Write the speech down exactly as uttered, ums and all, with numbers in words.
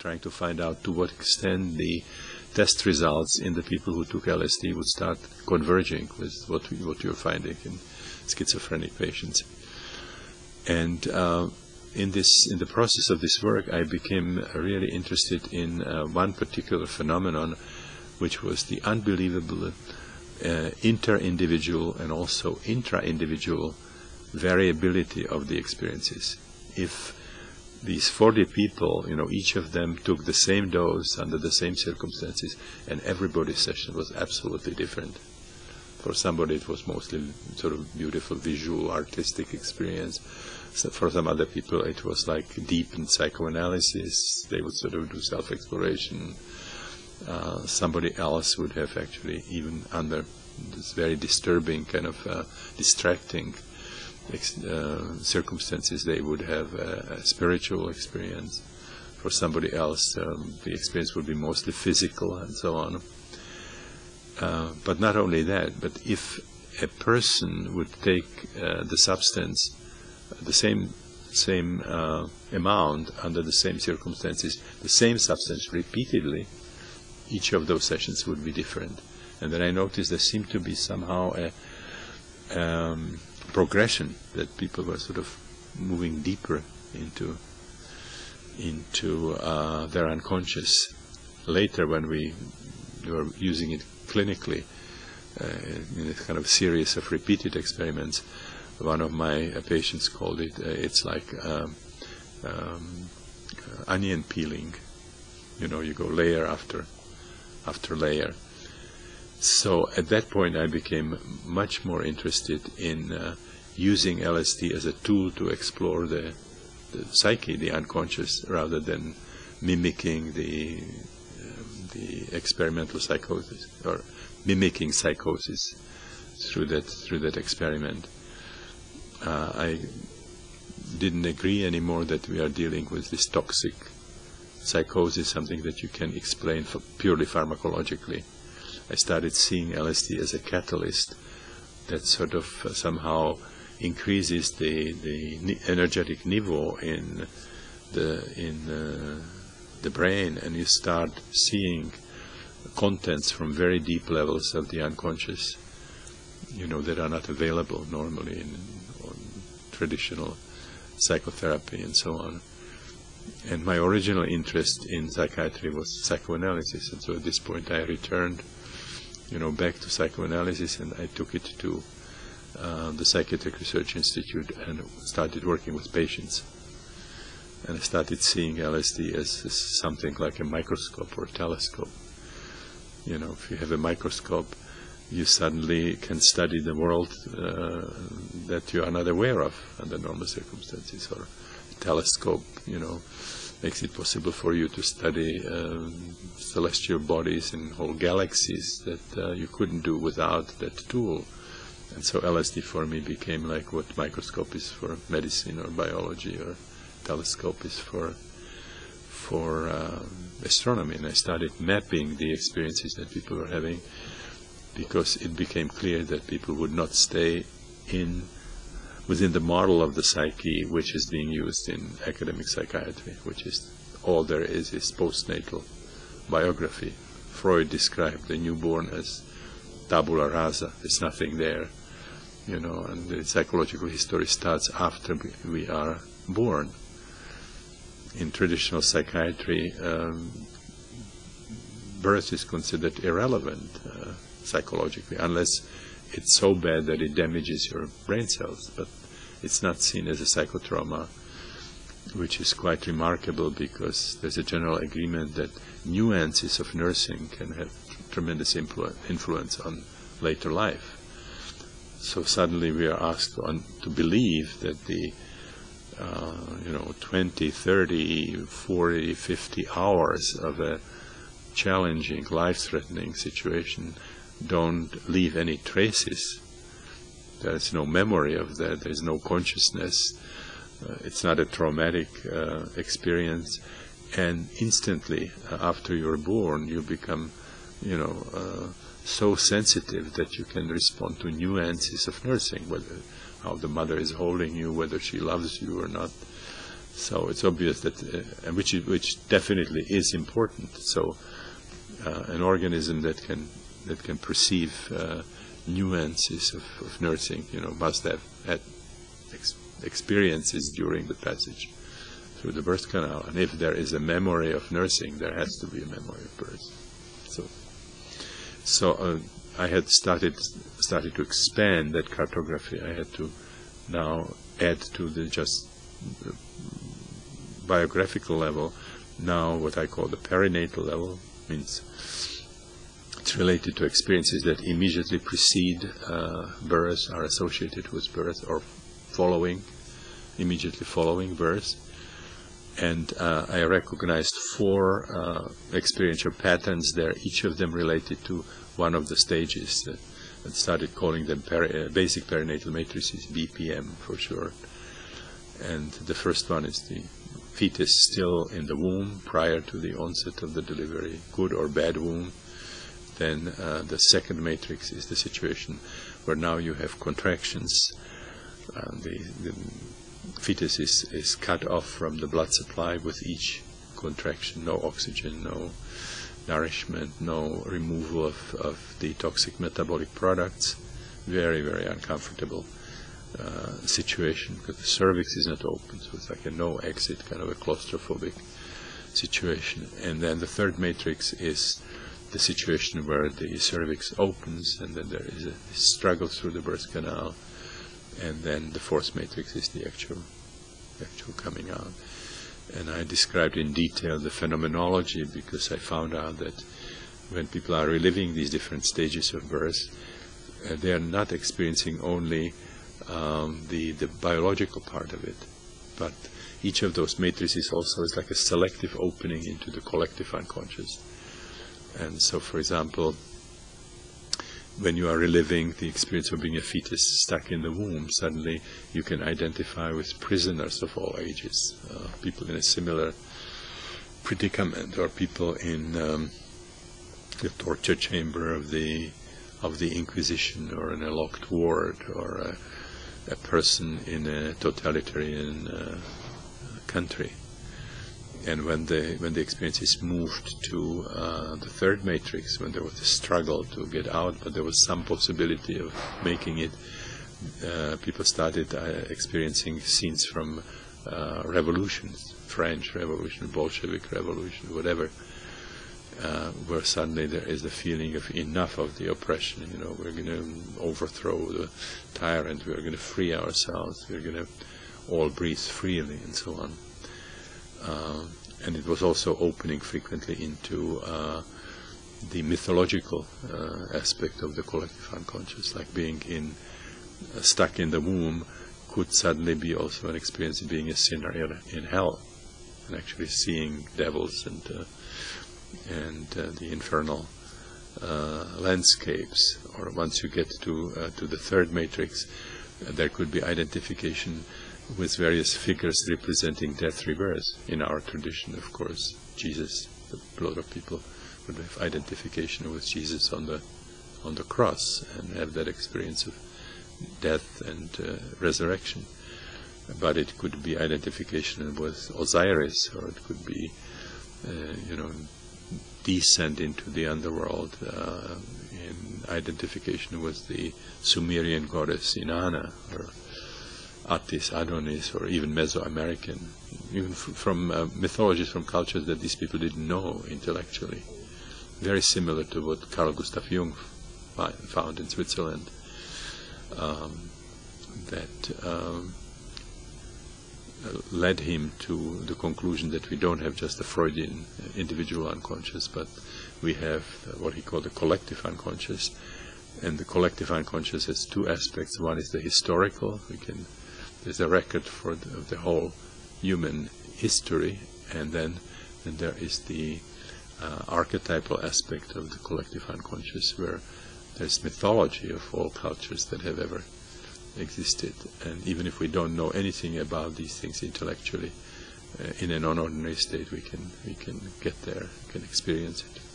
trying to find out to what extent the test results in the people who took L S D would start converging with what we, what you're finding in schizophrenic patients. And uh, in this, in the process of this work, I became really interested in uh, one particular phenomenon, which was the unbelievable uh, inter-individual and also intra-individual variability of the experiences. If these forty people, you know, each of them took the same dose under the same circumstances, and everybody's session was absolutely different. For somebody it was mostly sort of beautiful visual, artistic experience. So for some other people it was like deepened psychoanalysis. They would sort of do self-exploration. Uh, somebody else would have actually, even under this very disturbing kind of uh, distracting uh, circumstances, they would have a, a spiritual experience. For somebody else, um, the experience would be mostly physical and so on. Uh, but not only that, but if a person would take uh, the substance, the same same uh, amount under the same circumstances, the same substance repeatedly, each of those sessions would be different. And then I noticed there seemed to be somehow a um, progression, that people were sort of moving deeper into into uh, their unconscious. Later, when we were using it clinically uh, in a kind of series of repeated experiments, one of my uh, patients called it, uh, it's like um, um, onion peeling. You know, you go layer after after layer. So at that point I became much more interested in uh, using L S D as a tool to explore the, the psyche, the unconscious, rather than mimicking the um, the experimental psychosis, or mimicking psychosis through that through that experiment. Uh, I didn't agree anymore that we are dealing with this toxic psychosis, something that you can explain for purely pharmacologically. I started seeing L S D as a catalyst that sort of uh, somehow increases the the energetic niveau in the in uh, the brain, and you start seeing contents from very deep levels of the unconscious, you know, that are not available normally in, in traditional psychotherapy and so on. And my original interest in psychiatry was psychoanalysis, and so at this point I returned, you know, back to psychoanalysis, and I took it to uh, the Psychiatric Research Institute and started working with patients. And I started seeing L S D as, as something like a microscope or a telescope. You know, if you have a microscope, you suddenly can study the world uh, that you are not aware of under normal circumstances. Or a telescope, you know, makes it possible for you to study uh, celestial bodies and whole galaxies that uh, you couldn't do without that tool. And so L S D for me became like what microscope is for medicine or biology, or telescope is for for uh, astronomy. And I started mapping the experiences that people were having, because it became clear that people would not stay in within the model of the psyche which is being used in academic psychiatry, which is all there is is postnatal biography. Freud described the newborn as tabula rasa. There's nothing there, you know, and the psychological history starts after we are born. In traditional psychiatry, um, birth is considered irrelevant uh, psychologically, unless it's so bad that it damages your brain cells, but it's not seen as a psychotrauma, which is quite remarkable, because there's a general agreement that nuances of nursing can have tremendous influ influence on later life. So suddenly we are asked on, to believe that the uh, you know, twenty, thirty, forty, fifty hours of a challenging, life-threatening situation don't leave any traces. There's no memory of that, there's no consciousness, uh, it's not a traumatic uh, experience, and instantly uh, after you're born you become, you know, uh, so sensitive that you can respond to nuances of nursing, whether how the mother is holding you, whether she loves you or not. So it's obvious that, uh, and which, is, which definitely is important. So uh, an organism that can that can perceive uh, nuances of, of nursing, you know, must have had ex experiences during the passage through the birth canal. And if there is a memory of nursing, there has to be a memory of birth. So, so uh, I had started started to expand that cartography. I had to now add to the just uh, biographical level now what I call the perinatal level. Means it's related to experiences that immediately precede uh, birth, are associated with birth, or following, immediately following birth. And uh, I recognized four uh, experiential patterns there, each of them related to one of the stages. Uh, and started calling them peri uh, basic perinatal matrices, B P M for short. And the first one is the fetus still in the womb prior to the onset of the delivery, good or bad womb. Then uh, the second matrix is the situation where now you have contractions. Uh, the, the fetus is, is cut off from the blood supply with each contraction, no oxygen, no nourishment, no removal of, of the toxic metabolic products. Very, very uncomfortable uh, situation because the cervix is not open, so it's like a no exit, kind of a claustrophobic situation. And then the third matrix is the situation where the cervix opens and then there is a struggle through the birth canal. And then the fourth matrix is the actual, actual coming out. And I described in detail the phenomenology because I found out that when people are reliving these different stages of birth, uh, they are not experiencing only um, the, the biological part of it, but each of those matrices also is like a selective opening into the collective unconscious. And so, for example, when you are reliving the experience of being a fetus stuck in the womb, suddenly you can identify with prisoners of all ages, uh, people in a similar predicament, or people in um, the torture chamber of the of the Inquisition, or in a locked ward, or a, a person in a totalitarian uh, country. And when the when the experience is moved to uh, the third matrix, when there was a struggle to get out, but there was some possibility of making it, uh, people started uh, experiencing scenes from uh, revolutions, French Revolution, Bolshevik Revolution, whatever, uh, where suddenly there is a feeling of enough of the oppression. You know, we're going to overthrow the tyrant. We're going to free ourselves. We're going to all breathe freely, and so on. Uh, and it was also opening frequently into uh, the mythological uh, aspect of the collective unconscious, like being in uh, stuck in the womb could suddenly be also an experience of being a sinner in, in hell, and actually seeing devils and uh, and uh, the infernal uh, landscapes. Or once you get to uh, to the third matrix, uh, there could be identification with various figures representing death rebirth. In our tradition, of course, Jesus, a lot of people would have identification with Jesus on the on the cross and have that experience of death and uh, resurrection. But it could be identification with Osiris, or it could be, uh, you know, descent into the underworld, uh, in identification with the Sumerian goddess Inanna, or Attis, Adonis, or even Mesoamerican, even f from uh, mythologies from cultures that these people didn't know intellectually. Very similar to what Carl Gustav Jung found in Switzerland, um, that um, led him to the conclusion that we don't have just a Freudian individual unconscious, but we have what he called the collective unconscious. And the collective unconscious has two aspects. One is the historical. We can There's a record for the, of the whole human history, and then and there is the uh, archetypal aspect of the collective unconscious, where there's mythology of all cultures that have ever existed. And even if we don't know anything about these things intellectually, uh, in a non-ordinary state, we can we can get there, we can experience it.